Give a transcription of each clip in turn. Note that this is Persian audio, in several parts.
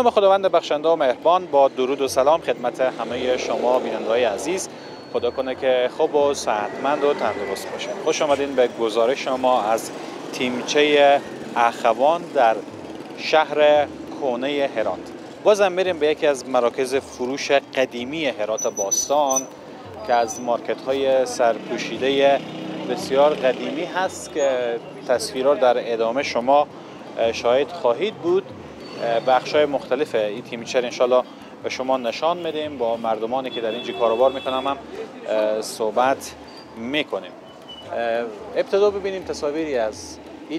به نام خداوند بخشنده و مهربان، با درود و سلام خدمت همه شما بیننده‌های عزیز. خدا کنه که خوب و صحتمند و تندرست باشید. خوش آمدین به گزارش ما از تیمچه اخوان در شهر کهنه هرات. بازم میریم به یکی از مراکز فروش قدیمی هرات باستان که از مارکت‌های سرپوشیده بسیار قدیمی هست که تصویرها در ادامه شما شاهد خواهید بود. بخش‌های مختلف این تیمچه انشالله به شما نشان میدیم، با مردمانی که در اینجا کاروبار میکنن هم صحبت میکنیم. ابتدا ببینیم تصاویری از این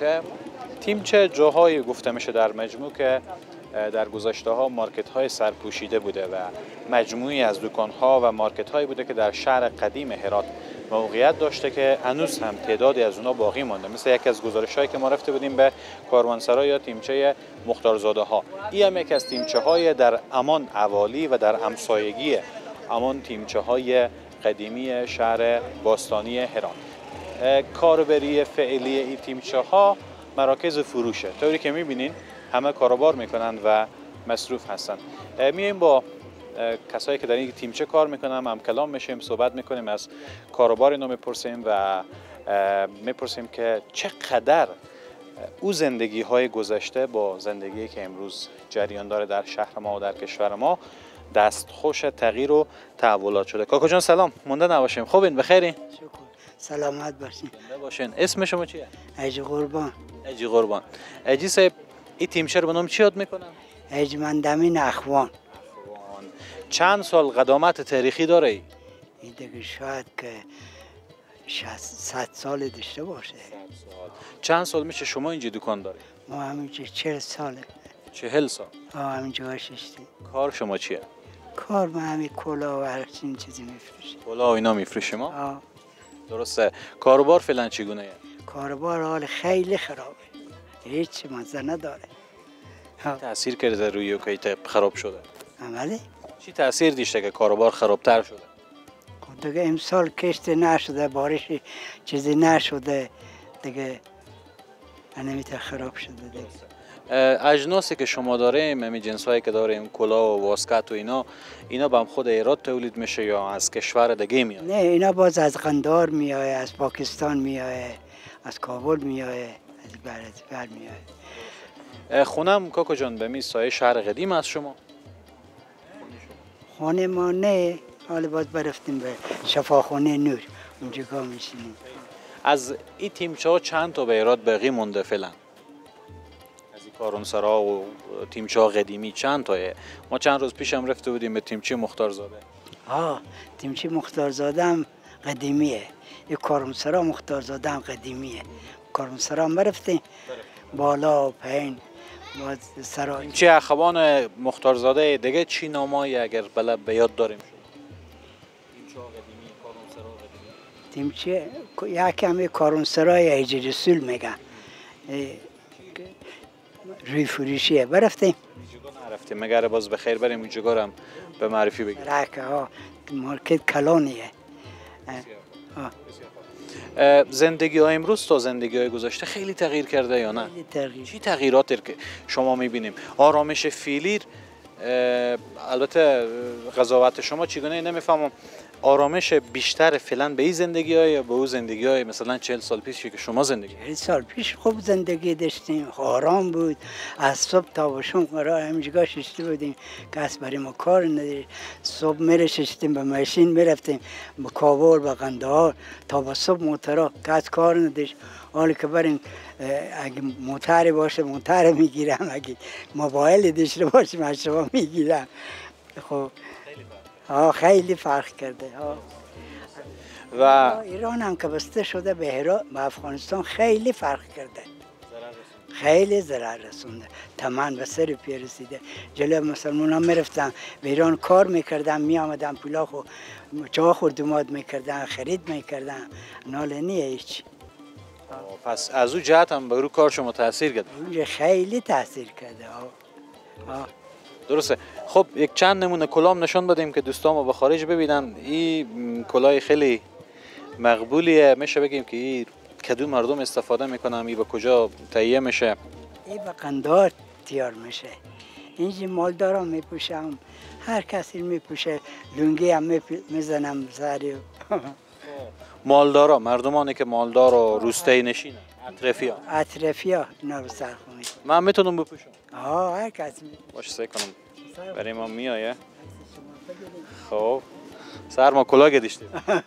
تیمچه جاهایی گفته میشه در مجموع که در گذشته ها مارکت های سرپوشیده بوده و مجموعی از دکان ها و مارکت هایی بوده که در شهر قدیم هرات موقعیت داشته که هنوز هم تعدادی از اونها باقی مانده. مثل یکی از گزارش هایی که ما رفته بودیم به کاروانسرای یا تیمچه مختارزاده ها. این هم یکی از تیمچه های در امان اوالی و در همسایگی امان تیمچه های قدیمی شهر باستانی هرات. کاربری فعلی این تیمچه ها مراکز فروشه، طوری که میبینین همه کاروبار میکنن و مصروف هستن. میایم با کسایی که در این تیمچه کار میکنن هم کلام میشیم، صحبت میکنیم، از کاروبار اینو میپرسیم و میپرسیم که چقدر او زندگی های گذشته با زندگی که امروز جریان داره در شهر ما و در کشور ما دستخوش تغییر و تحولات شده. کاکا جان سلام، مونده نباشیم. خوبین؟ بخیرین؟ شکر. سلامت باشین. باشین. اسم شما چیه؟ اجی قربان. اجی قربان. اجی صاحب، این تیمچه رو به نام چی یاد میکنن؟ اجمندمین اخوان. چند سال قدامت تاریخی داره ای؟ این دیگه شاید که 100 سال داشته باشه. 100 سال. چند سال میشه شما اینجا دکان داری؟ ما همینجا 40 ساله. 40 سال؟ همینجا هشتیم. کار شما چیه؟ کار ما همین کلاه و هر چیزی میفروشیم. کلاه و اینا میفروشیم ما؟ درسته. کاروبار فعلا چگونه؟ کاروبار حال خیلی خرابه. هیچ مزه نداره. تأثیر کرده روی که خراب شده؟ عملی؟ چی تأثیر داشته که کاروبار خرابتر شده؟ خب دیگه امسال کشت نشده، بارش چیزی نشده دیگه، نمیتونه خراب شده دیگه. اجناسی که شما داریم، همین جنسایی که داریم، کلاه و واسکت و اینا به خود ایران تولید میشه یا از کشور دیگه میاد؟ نه، اینا باز از قندار میاد، از پاکستان میاد، از کابل میاد، از بر میاد. خونم کاکا جان به می سایه شهر قدیم از شما؟ خونه ما نه، حالا باز برفتیم به شفاخانه نور، اونجا که میشینیم. از این تیمچه ها چند تا به ایراد باقی مونده فعلا؟ از این کاروانسرا و تیمچه ها قدیمی چند تایه؟ ما چند روز پیش هم رفته بودیم به تیمچه مختارزاده. تیمچه مختارزاده هم قدیمیه، این کاروانسرا مختارزاده هم قدیمیه. کاروانسرا هم برفتیم بالا و پایین. تیمچه اخوان مختارزاده دیگه چی نامایی اگر به یاد داریم؟ تیمچه قدیمی، کاروانسرا قدیمی. تیمچه یکمی کاروانسرای اجی رسول میگن، روی فروشیه. برفتیم؟ اینجا نرفتیم، مگر باز بخیر بریم اونجا هم به معرفی بگیم. مارکت کلانیه. زندگی های امروز تا زندگی های گذشته خیلی تغییر کرده یا نه؟ خیلی تغییر. چی تغییراتی که شما میبینیم؟ آرامش فعلی، البته قضاوت شما چگونه نمیفهمم، آرامش بیشتر فعلا به این زندگی های یا به اون زندگی های مثلا 40 سال پیش که شما زندگی؟ 40 سال پیش خوب زندگی داشتیم، آرام بود، از صبح تا به شام قرار همینجا ششته بودیم، کس برای ما کار نداشت. صبح میرشتیم به ماشین میرفتیم به کابل به قندهار تا به صبح موترا، کس کار نداشت. حالی که بریم اگه موتر باشه موتر میگیرم، اگه موبایل داشته باشیم از شما میگیرم. خب خیلی فرق کرده. و ایران هم که بسته شده به افغانستان خیلی فرق کرده، خیلی ضرر رسونده، تمن به سر پی رسیده. جلو مسلمان ها میرفتن به ایران کار میکردن، میامدن پولاخ و چاه خوردومات میکردن، خرید میکردن. ناله نیه هیچ. پس از او جهت هم به رو کار شما تاثیر کرده؟ اونجا خیلی تاثیر کرده. درسته. خب یک چند نمونه کلام نشان بدیم که دوستان ما به خارج ببینن. این کلاه خیلی مقبولیه، میشه بگیم که این کدوم مردم استفاده میکنن؟ این به کجا تهیه میشه؟ این به قندار تیار میشه. اینجا مالدارا میپوشم، هر کسی میپوشه، لنگی هم میزنم سری. مالدارا، مردمانی که مالدار و روستایی نشینن، اطرافی ها اینا رو سرخو میکنم. من میتونم بپوشم؟ هر کسی میپوشه. باشه سعی کنم برای ما میایه. خب سر ما کلاه گذاشتیم. خب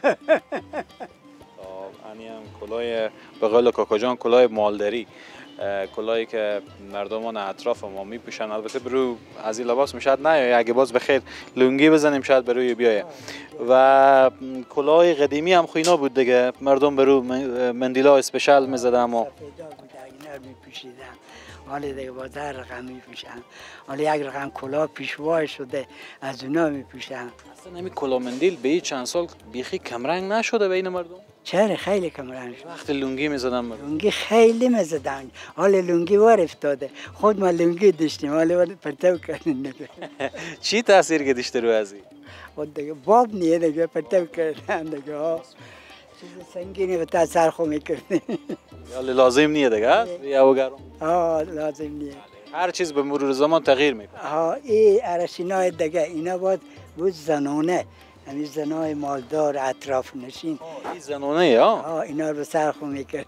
اینی هم کلاه به قول کاکا جان کلاه مالداری، کلاهی که مردمان اطراف ما میپوشن. البته برو از این لباس میشد نه، اگه باز بخیر لنگی بزنیم شاید بروی بیایه. و کلاه قدیمی هم خوینا بود دیگه، مردم برو مندیلا اسپشال میزدن و میپوشیدم. حالا دیگه با در رقم میپوشم، حالا یک رقم کلاه پیشوای شده از اونا میپوشم. اصلا نمی کلاه مندیل به این چند سال بیخی کمرنگ نشده بین مردم؟ چرا خیلی کمرنگ شد. وقتی لنگی میزدن مردم لنگی خیلی میزدن، حالا لنگی وار افتاده، خود ما لنگی داشتیم حالا پرتو کردن. چی تاثیر گذاشته رو ازی؟ خود دیگه باب نیه دیگه پرتو کردن دیگه ها، چیز سنگینی به تا سرخو میکردن. حالا لازم نیه دیگه یا گرم؟ لازم نیه. هر چیز به مرور زمان تغییر میکنه. این ارشینای دیگه اینا بود زنانه، همین زنای مالدار اطراف نشین. این زنانه یا؟ اینا رو سرخو میکرد.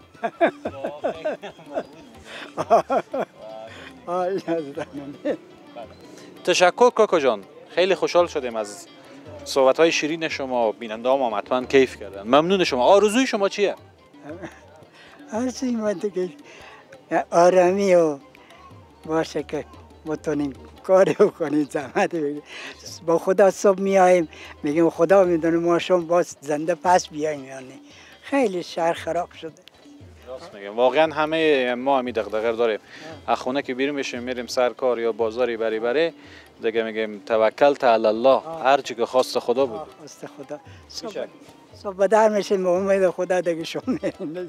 تشکر کاکا جان، خیلی خوشحال شدیم از صحبت‌های شیرین شما. بیننده هم حتما کیف کردن. ممنون شما. آرزوی شما چیه؟ آرزوی من دیگه آرامی و باشه که بتونیم کاری بکنیم، زحمت بگیریم. با خدا صبح میاییم میگیم خدا میدونه ما شما باز زنده پس بیاییم. یعنی خیلی شهر خراب شده. راست میگم، واقعا همه ما همین دغدغه داریم. از خونه که بیرون بشیم میریم سر کار یا بازاری بری دیگه میگیم توکل علی الله، هر چی که خواست خدا بود. خواست خدا. صبح در میشیم به امید خدا دیگه شما میریم.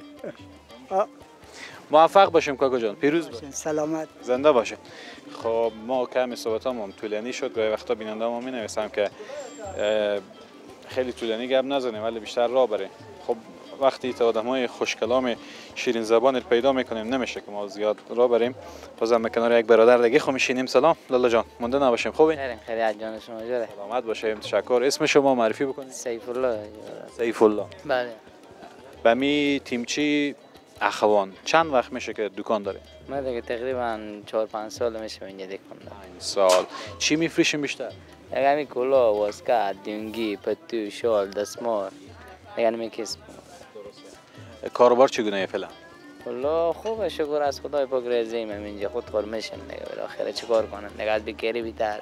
موفق باشیم کاکا جان، پیروز باشیم. سلامت. زنده باشه. خب ما کمی صحبتامون طولانی شد، گاهی وقتا بیننده ما مینویسم که خیلی طولانی گپ نزنیم ولی بیشتر راه بریم. خب وقتی تا آدمای خوشکلام شیرین زبان پیدا میکنیم نمیشه که ما زیاد راه بریم. بازم به کنار یک برادر دیگه خو میشینیم. سلام لالا جان، مونده نباشیم. خوبی؟ خیلی از جان شما جوره. سلامت باشیم. تشکر. اسم شما معرفی بکنید. سیف الله. سیف الله. بله. بمی تیمچی اخوان چند وقت میشه که دکان داره؟ من دیگه تقریبا 4-5 سال میشه اینجا دکان دارم. 5 سال. چی میفروشیم بیشتر؟ دیگه همین کلاه، واسکت، دنگی، پتو، شال، دستمال. دیگه همین کسب. کاروبار چگونه فعلا؟ والله خوبه، شکر از خدای پاک رضاییم اینجا. خود کار میشم دیگه، بالاخره چیکار کنم دیگه، از بیکاری بی‌تره.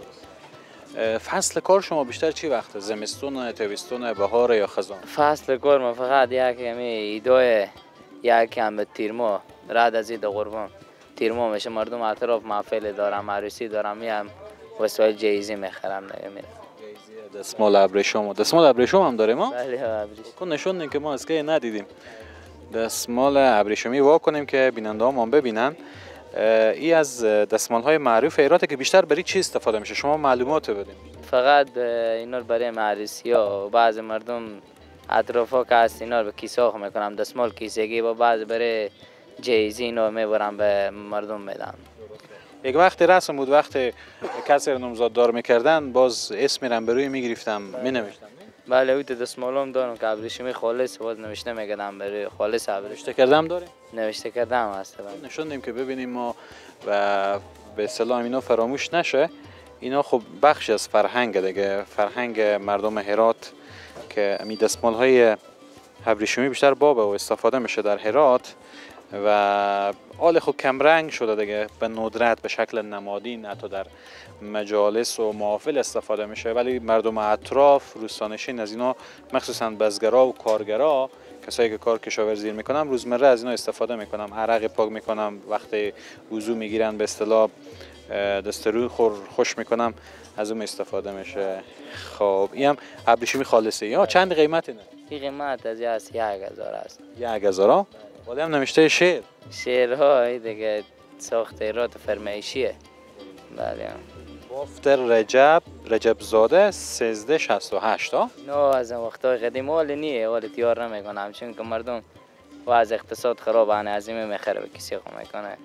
فصل کار شما بیشتر چی وقته؟ زمستون، تابستون، بهار یا خزان؟ فصل کار ما فقط یک همین ایدای یک هم به تیرمو رد از اید قربان تیرمو میشه، مردم اطراف محفل دارم، عروسی دارم، میام وسایل جایزی میخرم دیگه میرم. دستمال ابریشم، دستمال ابریشم هم داره ما؟ بله ابریشم. کن نشون دین که ما از که ندیدیم. دستمال ابریشمی وا کنیم که بیننده هم ببینن. ای از دستمال های معروف ایران که بیشتر برای چی استفاده میشه؟ شما معلومات بدین. فقط اینا رو برای عروسی ها و بعض مردم اطرافا که هست اینا رو به کیسه ها میکنم، دستمال کیسگی، و بعض برای جایزی اینا میبرم به مردم میدم. یک وقت رسم بود، وقت کسی رو نامزددار میکردن باز اسم میرم بروی میگرفتم مینوشتم. بله اوی دستمالام دارم که ابریشمی خالص باز نوشته میگدم برای خالص ابریشم. نوشته کردم داره؟ نوشته کردم هست. نشون دیم که ببینیم ما و به اصطلاح اینا فراموش نشه. اینا خب بخش از فرهنگ دیگه، فرهنگ مردم هرات که امی دستمال های ابریشمی بیشتر بابه و استفاده میشه در هرات و آل خب کم رنگ شده دیگه، به ندرت به شکل نمادین حتی در مجالس و محافل استفاده میشه، ولی مردم اطراف روستانشین از اینا مخصوصا بزگرا و کارگرا، کسایی که کار کشاورزی میکنن روزمره از اینا استفاده میکنن. عرق پاک میکنم وقتی وضو میگیرن به اصطلاح دستروی خوش میکنم، از اون استفاده میشه. خب این هم ابریشمی خالصه. یا چند قیمت اینه؟ این قیمت از از 1000 است. 1000. ولی هم نوشته شعر. شعرها دیگه ساختارات فرمایشیه. بله. بافتر رجب زاده 1368 نه از وقتای قدیم حال نیه، حال تیار نمیکنم چون که مردم و از اقتصاد خراب هنه از این میخره به کسی خو میکنه.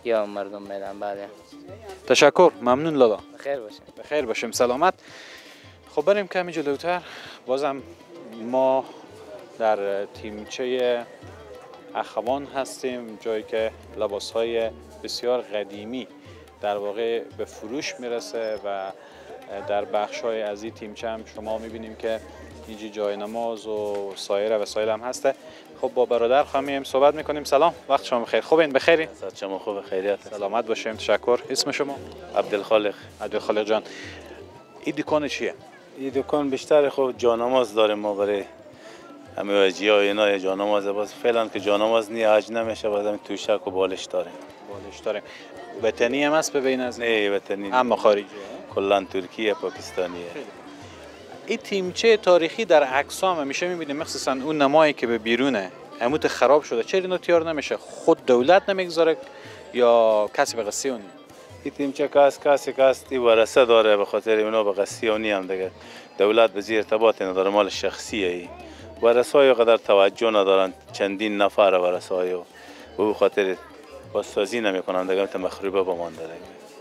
یا مردم میدن. بله تشکر، ممنون لالا. بخیر باشین. بخیر باشیم، سلامت. خب بریم کمی جلوتر. بازم ما در تیمچه اخوان هستیم، جایی که لباس‌های بسیار قدیمی در واقع به فروش میرسه و در بخش‌های از این تیمچه هم شما می‌بینیم که اینجا جای نماز و سایر وسایل هم هسته. خب با برادر خواهیم صحبت می‌کنیم. سلام، وقت شما بخیر. خوبین؟ بخیرین؟ شما خوب، خیریت؟ سلامت باشیم، تشکر. اسم شما؟ عبدالخالق. عبدالخالق جان، این دکان چیه؟ این دکان بیشتر خب جانماز داریم ما برای همه وجیه و اینا جانماز. باز فعلا که جانماز نی حج نمیشه، باز هم توشک و بالش داریم. بالش داریم. وطنی هم هست ببین از نه وطنی، اما خارجی. کلا ترکیه پاکستانیه. این تیمچه تاریخی در عکس‌ها هم میشه می‌بینیم، مخصوصا اون نمایی که به بیرونه عمود خراب شده. چرا اینو تیار نمیشه؟ خود دولت نمیگذاره یا کسی به قصه اون؟ این تیمچه کسی که است ورثه داره، به خاطر اینا به قصه اونی هم دیگه دولت به زیر ارتباط نداره، مال شخصیه. ای ورثه‌ای قدر توجه ندارن، چندین نفر ورثه‌ای به خاطر بازسازی نمی‌کنن دیگه، مخروبه بمانده دیگه.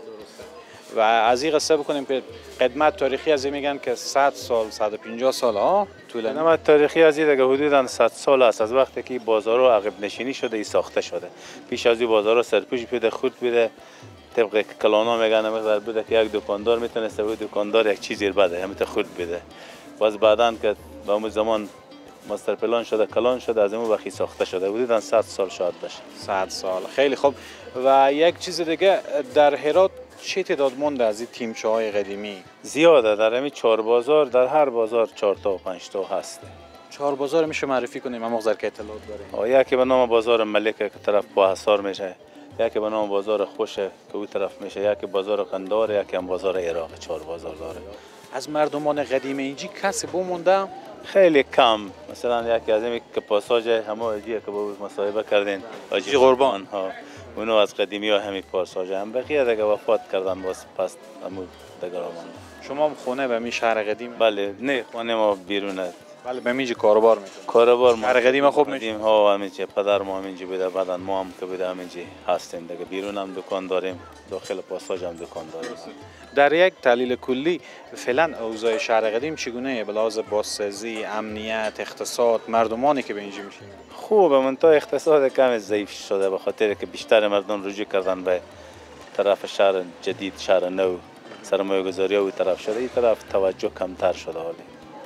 و از این قصه بکنیم که قدمت تاریخی از این میگن که 100 سال 150 سال ها طولانی. قدمت تاریخی از این دیگه حدوداً 100 سال است، از وقتی که بازارها عقب نشینی شده ای ساخته شده. پیش از این بازارها سرپوش بوده، خود بوده، طبق کلانا میگن مقدار بوده که یک دکاندار میتونسته بود دکاندار یک چیزی بده همین خود بده. باز بعداً که با اون زمان ماستر پلان شده، کلان شده، از اون وقتی ساخته شده. حدوداً 100 سال شاید باشه. 100 سال، خیلی خوب. و یک چیز دیگه، در هرات چه تعداد مونده از این تیمچه های قدیمی؟ زیاده، در همین 4 بازار، در هر بازار 4 تا و 5 تا هست. 4 بازار میشه معرفی کنیم؟ ما مقدار که اطلاعات داریم. یکی به نام بازار ملکه که طرف با حصار میشه، یکی به نام بازار خوشه که اون طرف میشه، یکی بازار قندار، یکی هم بازار عراق. 4 بازار داره. از مردمان قدیم اینجی کسی بمونده؟ خیلی کم. مثلا یکی از این که پاساژ همه اجیه که با مصاحبه کردین، حاجی قربان ها، اونو از قدیمی ها همین پاساژ هم بقیه دیگه وفات کردن، باز پس همو دیگه مونده. شما هم خونه به می شهر قدیم؟ بله، نه خونه ما بیرونه. بله، به میجی کاروبار میکنه. کاروبار ما شهر قدیم خوب میشه. ها همینجا پدر ما همینجا بوده، بعدن ما هم که بوده همینجا هستیم دیگه. بیرون هم دکان داریم، داخل پاساژ هم دکان داریم. در یک تحلیل کلی فعلا اوضاع شهر قدیم چگونه؟ به لحاظ بازسازی، امنیت، اقتصاد، مردمانی که به اینجا میشین؟ خوبه، منتها اقتصاد کم ضعیف شده، به خاطر که بیشتر مردم رجوع کردن به طرف شهر جدید، شهر نو، سرمایه گذاری او طرف شده. این طرف توجه کمتر شده حالی.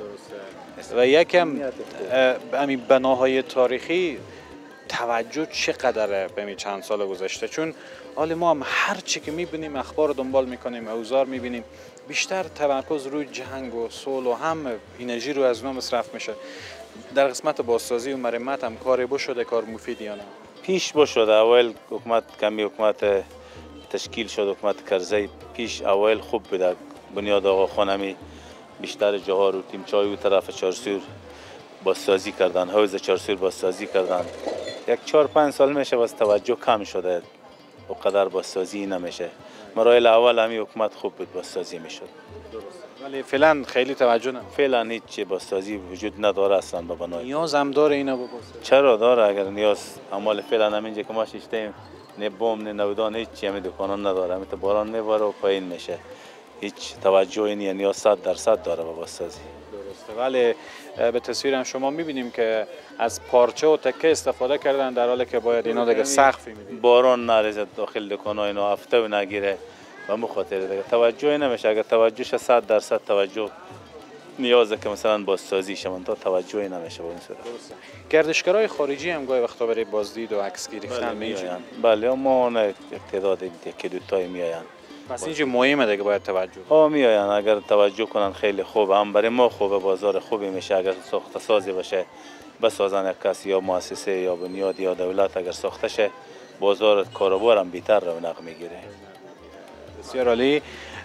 و یکم همین بناهای تاریخی توجه چقدره به چند سال گذشته؟ چون حالا ما هم هر چی که میبینیم، اخبار دنبال میکنیم، اوزار میبینیم، بیشتر تمرکز روی جنگ و صلح و هم انرژی رو از اونها مصرف میشه. در قسمت بازسازی و مرمت هم کاری بشده، کار مفیدی یا نه؟ پیش بشده. اول حکومت کمی حکومت تشکیل شد، حکومت کرزی پیش اول خوب بوده. بنیاد آقا خانمی بیشتر جاها رو تیمچای و طرف چارسور بازسازی کردن، حوض چارسور بازسازی کردن. یک 4-5 سال میشه باز توجه کم شده، و قدر بازسازی نمیشه. مراحل اول همی حکومت خوب بود، بازسازی میشد. ولی فعلا خیلی توجه نه. فعلا هیچ بازسازی وجود نداره اصلا به بنای. نیاز هم داره اینا بکنه. چرا داره؟ اگر نیاز اعمال فعلا همینجا که ما شیشتیم، نه بم نه نودان، هیچ همین دکانان نداره. همین باران میباره و پایین میشه. هیچ توجهی نیست. نیاز 100% داره به بازسازی. درسته. ولی به تصویر هم شما میبینیم که از پارچه و تکه استفاده کردن، در حالی که باید اینا دیگه سقفی میدید. باران نریزه داخل دکان‌ها، اینا هفته و نگیره و مخاطره دیگه توجهی نمیشه. اگر توجهش 100% توجه نیازه که مثلا بازسازی شه، تا توجهی نمیشه به اون صورت. گردشگرای خارجی هم گاهی وقتا برای بازدید و عکس گرفتن میآیند. بله، اما نه تعداد یکی دو تایی میآیند. پس اینجا مهمه دیگه، باید توجه. میآیند. اگر توجه کنن خیلی خوب، هم برای ما خوبه، بازار خوبی میشه. اگر ساخته سازی باشه، بسازن یک کسی یا مؤسسه یا بنیاد یا دولت، اگر ساخته شه، بازار کاروبار هم بیشتر رونق میگیره. بسیار عالی.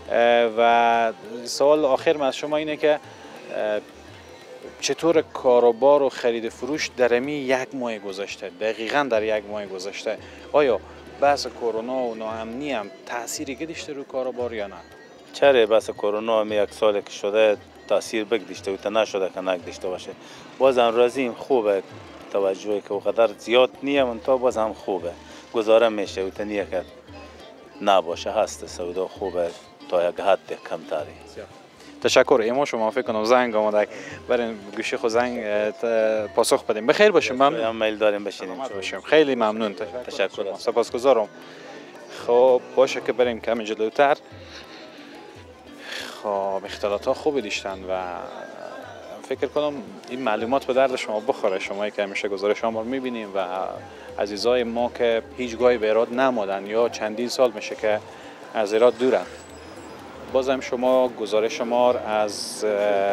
و سوال آخر از شما اینه که چطور کاروبار و خرید فروش در امی یک ماه گذشته، دقیقاً در یک ماه گذشته، آیا بحث کرونا و ناامنی هم تأثیری گذاشته رو کاروبار یا نه؟ چرا بحث کرونا هم یک سال که شده تاثیر بگذاشته و تا نشده که نگذاشته باشه. باز هم راضیم، خوبه توجهی که وقدر زیاد نیه، من تا باز هم خوبه، گزاره میشه و تا نیه که نباشه. هست سودا خوبه تا یک حد کمتری. تشکر. ایما شما فکر کنم زنگ آمده بریم گوشی خود زنگ پاسخ بدیم. بخیر باشیم. ممنون. میل داریم بشینیم. خیلی ممنون. تشکر. سپاسگزارم. خب باشه که بریم کمی جلوتر. خب اختلاطات خوبی داشتن و فکر کنم این معلومات به درد شما بخوره، شمایی که همیشه گزارش ما رو میبینیم و عزیزای ما که هیچگاهی به ایراد نمادن یا چندین سال میشه که از ایراد دورن. بازم شما گزارش ما از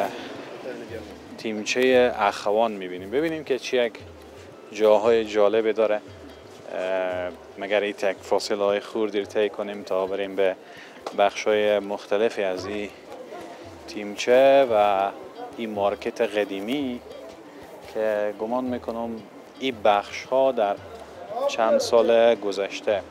تیمچه اخوان میبینیم. ببینیم که چی یک جاهای جالبی داره. مگر این تک فاصله های خوردی طی کنیم تا بریم به بخش های مختلفی از این تیمچه و این مارکت قدیمی که گمان میکنم این بخش ها در چند سال گذشته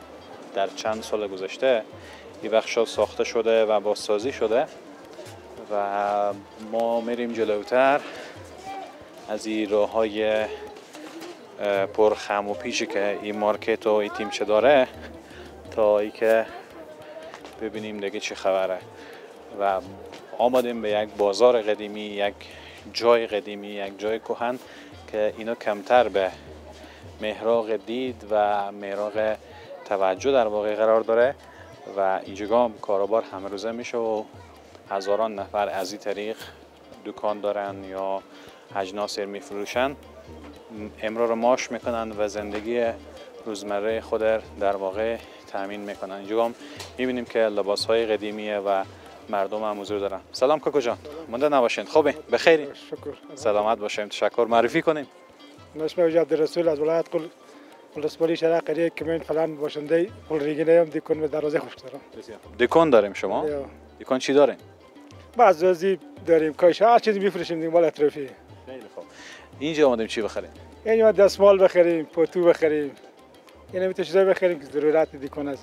این بخش ها ساخته شده و بازسازی شده و ما میریم جلوتر از این راه های پر خم و پیچی که این مارکت و این تیمچه داره تا ای که ببینیم دیگه چی خبره. و آمدیم به یک بازار قدیمی، یک جای قدیمی، یک جای کهن که اینا کمتر به محراق دید و محراق توجه در واقع قرار داره و اینجا هم کاروبار همه روزه میشه و هزاران نفر از این طریق دکان دارن یا اجناس میفروشن، امرار معاش میکنن و زندگی روزمره خود در واقع تامین میکنن. اینجا هم میبینیم که لباس های قدیمیه و مردم هم حضور دارن. سلام کاکو جان، مونده نباشین. خوبه؟ بخیری؟ شکر. سلامت باشیم. تشکر. معرفی کنیم. اسمم وجاد رسول از ولایت ولسوالی شهر قریه که من فلان باشنده پل ریگینه هم دیکن به دروازه خوش دارم. دکان داریم شما؟ دکان چی داریم؟ بعضی داریم کاش هر چیزی میفروشیم دیگه مال اطرافی. خیلی خوب. اینجا اومدیم چی بخریم؟ اینجا دستمال بخریم، پتو بخریم. اینا میتونه چیزایی بخریم که ضرورت دیکن است.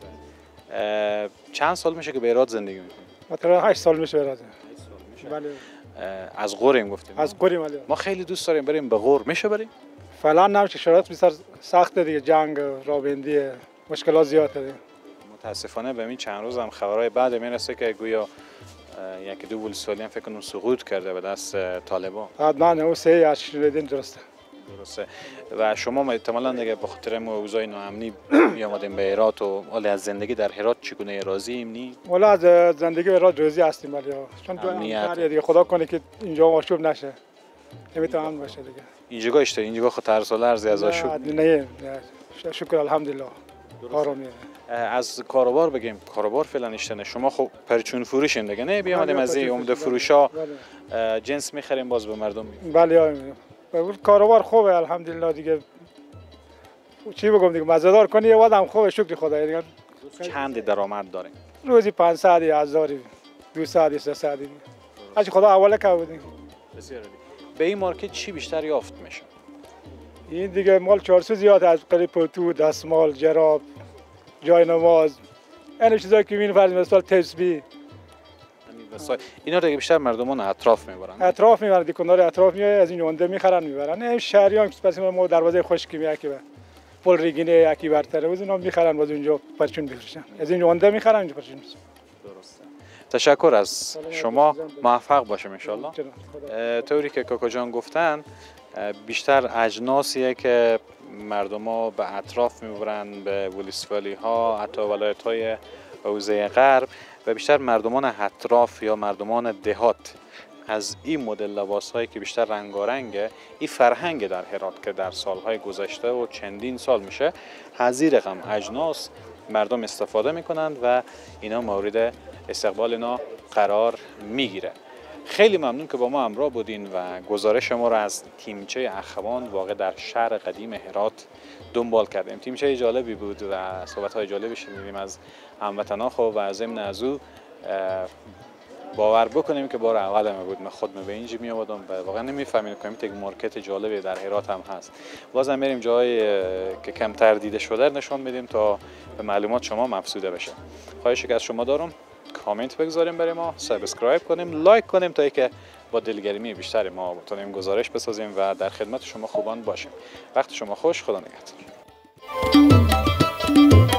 چند سال میشه که به ایراد زندگی میکنیم؟ مثلا 8 سال میشه ایراد. 8 سال میشه. بله. از غوریم گفتیم. از غوریم علی. ما خیلی دوست داریم بریم به غور. میشه بریم؟ فعلا نمیشه، شرایط بسیار سخته دیگه، جنگ، رابندی، مشکلات زیاده. متاسفانه به این چند روز هم خبرهای بعد میرسه که گویا یکی دو ولسوالی هم فکر کنم سقوط کرده به دست طالبان. حتما اون سه اش شدین درسته. و شما احتمالاً دیگه به خاطر اوضاع ناامنی آمدیم به هرات و حال از زندگی در هرات چگونه راضییم نی؟ والا از زندگی هرات راضی هستیم ولی چون تو امنیت دیگه خدا کنه که اینجا آشوب نشه. نمیتونم باشه دیگه. اینجا اشته اینجا خود ترسال ارزی از آشوب. نه شکر الحمدلله. آرامیه. از کاروبار بگیم، کاروبار فعلا اشتنه. شما خب پرچون فروشین دیگه نه؟ بیامدیم از این عمده فروشا جنس میخریم باز به مردم میدیم. بله کاروبار خوبه الحمدلله دیگه. چی بگم دیگه مزه‌دار کنی یه آدم خوبه شکر خدا دیگه. چند درآمد داریم؟ روزی 500 1000 200 300 دیگه. هرچی خدا حواله کرده. بسیار عالی. به این مارکت چی بیشتر یافت میشه؟ این دیگه مال 400 زیاد از قریب پتو، دستمال، جراب، جای نماز. این چیزایی که میبینی فرض مثال تسبیح. اینا رو بیشتر مردمان اطراف میبرن. اطراف میبرن، دکاندار اطراف میاد از این اونده میخرن میبرن. این شهریان که پس ما دروازه خشکی میاکی به پل ریگینه یکی برتره از اینا میخرن باز اونجا پرچون بفروشن. از این اونده میخرن اینجا پرچون. درسته. تشکر از شما. موفق باشیم ان شاء الله. طوری که کاکا جان گفتن بیشتر اجناسیه که مردما به اطراف میبرن، به ولسوالی ها، حتی ولایت های حوزه غرب و بیشتر مردمان اطراف یا مردمان دهات از این مدل لباس هایی که بیشتر رنگارنگه، این فرهنگ در هرات که در سالهای گذشته و چندین سال میشه هزینه رقم اجناس مردم استفاده میکنند و اینا مورد استقبال اینا قرار میگیره. خیلی ممنون که با ما همراه بودین و گزارش ما را از تیمچه اخوان واقع در شهر قدیم هرات دنبال کردیم. تیمچه جالبی بود و صحبت‌های جالبی شنیدیم از هموطنان خو و ضمن از او باور بکنیم که بار اولمه بود من خودم به اینجا می آمدم و واقعا نمی‌فهمیدم که یک مارکت جالبی در هرات هم هست. بازم میریم جایی که کمتر دیده شده نشون میدیم تا به معلومات شما مفسوده بشه. خواهشی که از شما دارم کامنت بگذاریم برای ما، سابسکرایب کنیم، لایک کنیم تا اینکه با دلگرمی بیشتری ما بتونیم گزارش بسازیم و در خدمت شما خوبان باشیم. وقت شما خوش. خدا نگهدار.